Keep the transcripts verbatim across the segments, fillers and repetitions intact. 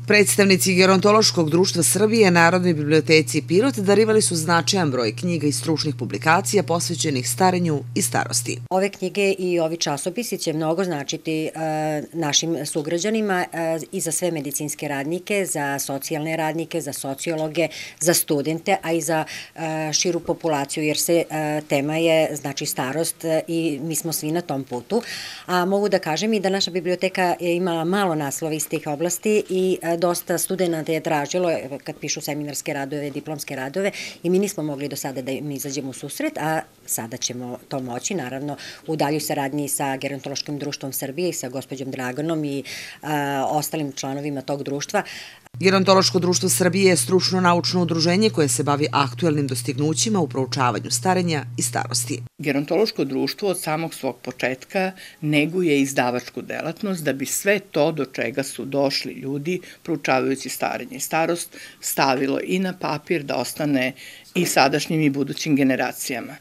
Predstavnici Gerontološkog društva Srbije Narodnoj biblioteci Pirot darivali su značajan broj knjiga i stručnih publikacija posvećenih starenju i starosti. Ove knjige i ovi časopisi će mnogo značiti našim sugrađanima i za sve medicinske radnike, za socijalne radnike, za sociologe, za studente, a i za širu populaciju, jer se tema je znači starost i mi smo svi na tom putu. A mogu da kažem i da naša biblioteka je imala malo naslova iz tih oblasti i dosta studenta je tražilo kad pišu seminarske radove, diplomske radove i mi nismo mogli do sada da im izađemo u susret, a sada ćemo to moći, naravno u daljoj saradnji sa Gerontološkim društvom Srbije i sa gospođom Draganom i ostalim članovima tog društva. Gerontološko društvo Srbije je stručno naučno udruženje koje se bavi aktuelnim dostignućima u proučavanju starenja i starosti. Gerontološko društvo od samog svog početka neguje izdavačku delatnost da bi sve to do čega su došli ljudi proučavajući starenje i starost stavilo i na papir da ostane i sadašnjim i budućim generacijama.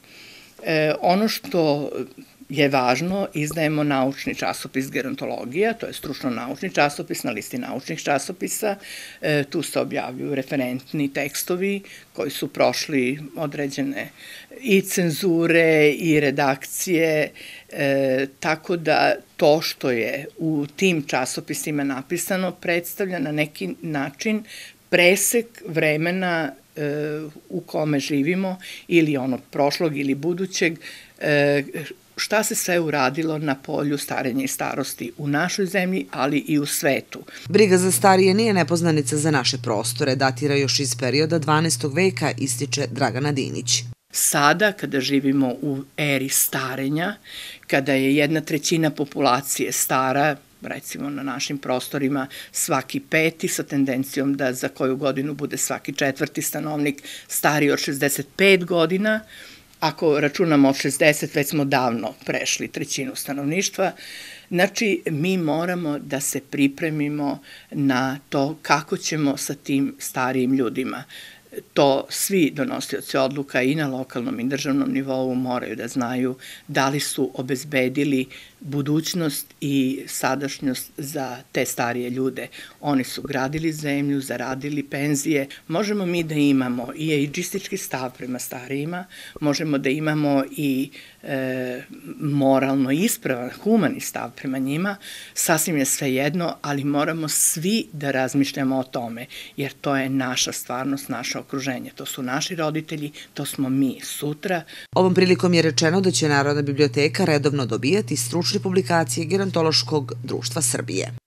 E, ono što je važno, izdajemo naučni časopis Gerontologija, to je stručno-naučni časopis na listi naučnih časopisa. E, tu se objavljuju referentni tekstovi koji su prošli određene i cenzure i redakcije, e, tako da to što je u tim časopisima napisano predstavlja na neki način presek vremena e, u kome živimo ili onog prošlog ili budućeg, e, šta se sve uradilo na polju starenja i starosti u našoj zemlji, ali i u svetu. Briga za starije nije nepoznanica za naše prostore, datira još iz perioda dvanaestog veka, ističe Dragana Dinić. Sada, kada živimo u eri starenja, kada je jedna trećina populacije stara, recimo na našim prostorima svaki peti, sa tendencijom da za koju godinu bude svaki četvrti stanovnik stariji od šezdeset pet godina, ako računamo od šezdeset, već smo davno prešli trećinu stanovništva. Znači, mi moramo da se pripremimo na to kako ćemo sa tim starijim ljudima. To svi donosioci odluka i na lokalnom i državnom nivou moraju da znaju da li su obezbedili budućnost i sadašnjost za te starije ljude. Oni su gradili zemlju, zaradili penzije. Možemo mi da imamo i ejdžistički stav prema starijima, možemo da imamo i e, moralno ispravan, humani stav prema njima, sasvim je svejedno, ali moramo svi da razmišljamo o tome, jer to je naša stvarnost, naše okruženje. To su naši roditelji, to smo mi sutra. Ovom prilikom je rečeno da će Narodna biblioteka redovno dobijati stručne publikacije Gerontološkog društva Srbije.